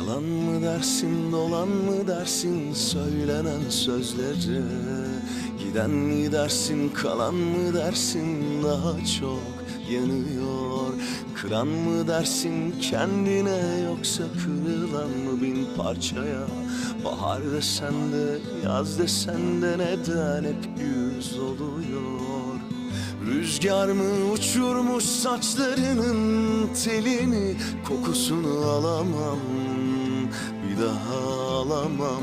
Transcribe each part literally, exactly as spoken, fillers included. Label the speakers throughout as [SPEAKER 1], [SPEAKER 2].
[SPEAKER 1] Yalan mı dersin, dolan mı dersin söylenen sözlere? Giden mi dersin, kalan mı dersin daha çok yanıyor? Kıran mı dersin kendine, yoksa kırılan mı bin parçaya? Bahar desen de yaz desen de neden hep güz oluyor? Rüzgar mı uçurmuş saçlarının telini, kokusunu alamam, bir daha alamam.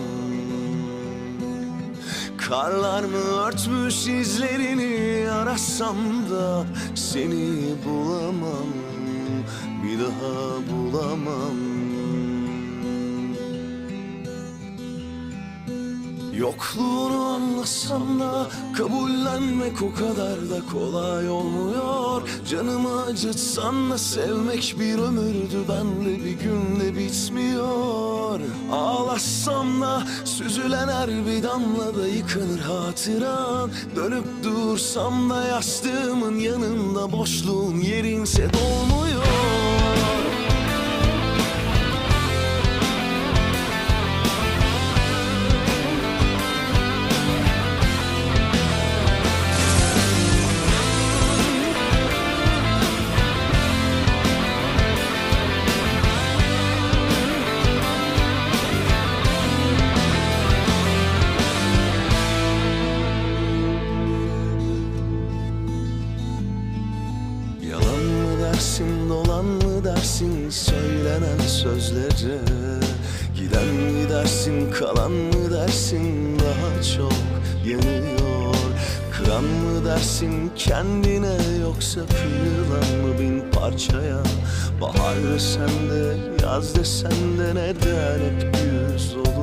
[SPEAKER 1] Karlar mı örtmüş izlerini, arasam da seni bulamam, bir daha bulamam. Yokluğunu anlasam da kabullenmek o kadar da kolay olmuyor. Canımı acıtsan da sevmek bir ömürdü, bende bir günde bitmiyor. Ağlasam da süzülen her bir damla da yıkanır hatıran. Dönüp dursam da yastığımın yanında boşluğun yerinse dolmuyor. Dolan mı dersin söylenen sözlere? Giden mi dersin, kalan mı dersin daha çok yanıyor? Kıran mı dersin kendine, yoksa kırılan mı bin parçaya? Bahar desen de yaz desen de neden hep güz olur?